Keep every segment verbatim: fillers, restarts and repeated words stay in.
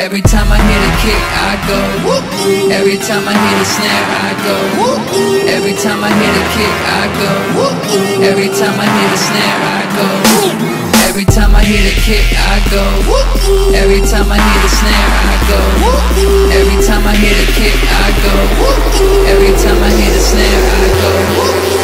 Every time I hear the kick, I go whoop. Every time I hear the snare, I go whoop. Every time I hear the kick, I go whoop. Every time I hear the snare, I go whoop. Every time I hear the kick, I go whoop. Every time I hear the snare, I go whoop. Every time I hear the kick, I go whoop. Every time I hear the snare, I go whoop.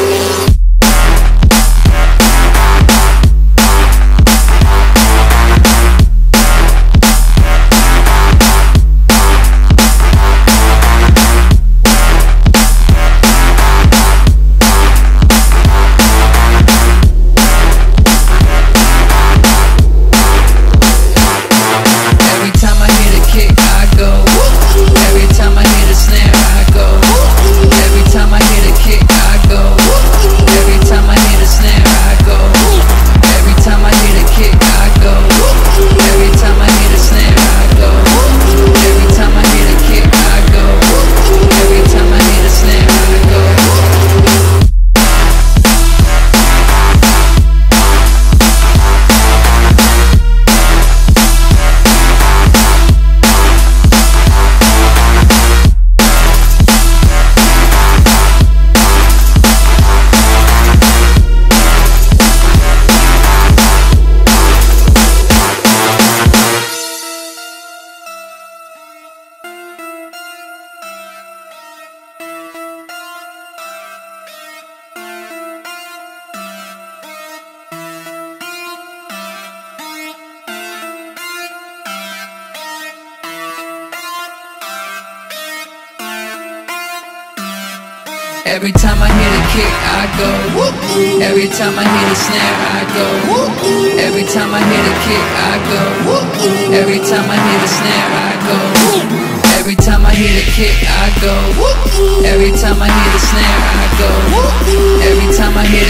Every time I hear the kick, I go whoop. Every time I hear the snare, I go whoop. Every time I hear the kick, I go whoop. Every time I hear the snare, I go whoop. Every time I hear the kick, I go whoop. Every time I hear the snare, I go whoop. Every time I hear